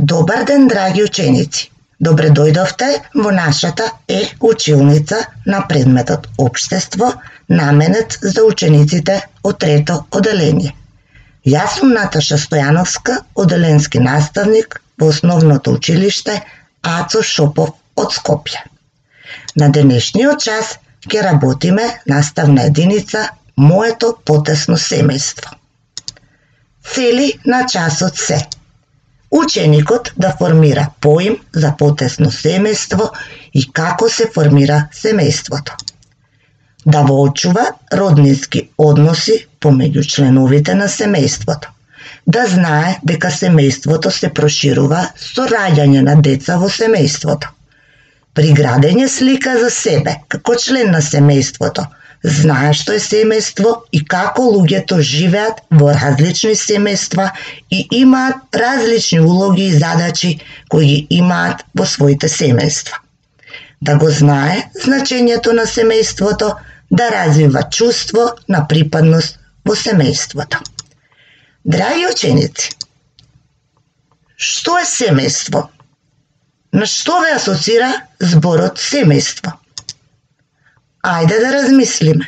Добар ден, драги ученици! Добре дојдовте во нашата училница на предметот Општество, наменет за учениците од трето оделение. Јас сум Наташа Стојановска, оделенски наставник во основното училиште Ацо Шопов од Скопје. На денешниот час ќе работиме наставна единица Моето потесно семејство. Цели на часот се: ученикот да формира поим за потесно семејство и како се формира семејството. Да воочува роднински односи помеѓу членовите на семејството. Да знае дека семејството се проширува со раѓање на деца во семејството. При градење слика за себе како член на семејството, знае што е семејство и како луѓето живеат во различни семејства и имаат различни улоги и задачи кои ги имаат во своите семејства. Да го знае значењето на семејството, да развива чувство на припадност во семејството. Драги ученици, што е семејство? На што ве асоцира зборот семејство? Ајде да размислиме.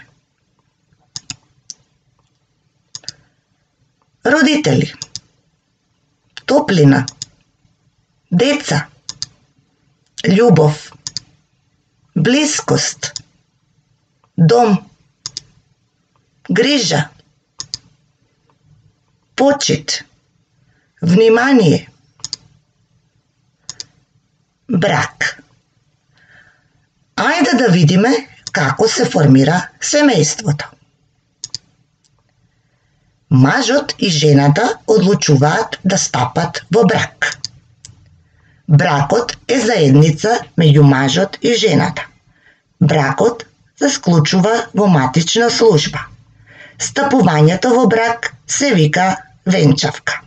Родители, топлина, деца, љубов, блискост, дом, грижа, почит, внимание, брак. Ајде да видиме како се формира семејството. Мажот и жената одлучуваат да стапат во брак. Бракот е заедница меѓу мажот и жената. Бракот се склучува во матична служба. Стапувањето во брак се вика венчавка.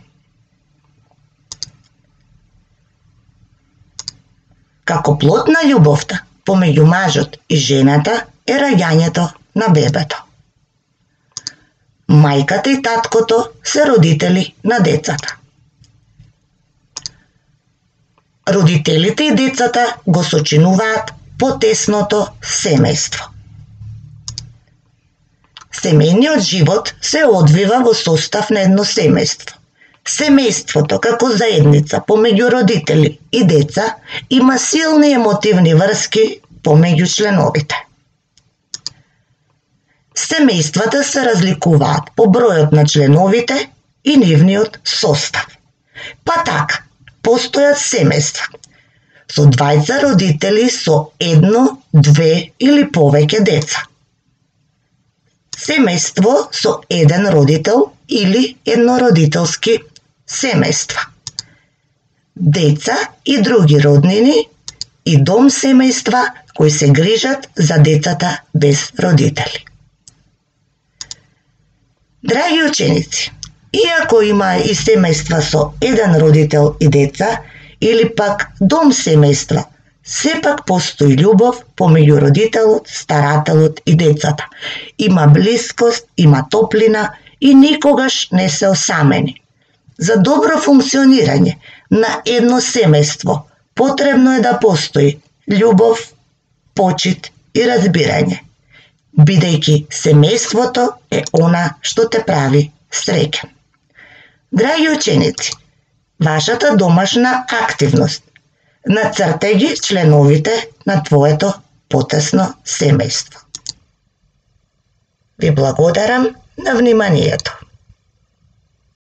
Како плод на љубовта помеѓу мажот и жената е раѓањето на бебето. Мајката и таткото се родители на децата. Родителите и децата го сочинуваат потесното семејство. Семејниот живот се одвива во состав на едно семејство. Семејството како заедница помеѓу родители и деца има силни емотивни врски помеѓу членовите. Семејствата се разликуваат по бројот на членовите и нивниот состав. Па така, постојат семејства со двајца родители со едно, две или повеќе деца. Семејство со еден родител или еднородителски семејства. Деца и други роднини и дом семејства кои се грижат за децата без родители. Драги ученици, иако има и семејства со еден родител и деца, или пак дом семејства, сепак постои љубов помеѓу родителот, старателот и децата. Има блискост, има топлина и никогаш не се осамени. За добро функционирање на едно семејство потребно е да постои љубов, почит и разбирање, бидејќи семејството е она што те прави среќен. Драги ученици, вашата домашна активност: нацртај ги членовите на твоето потесно семејство. Ви благодарам на вниманието.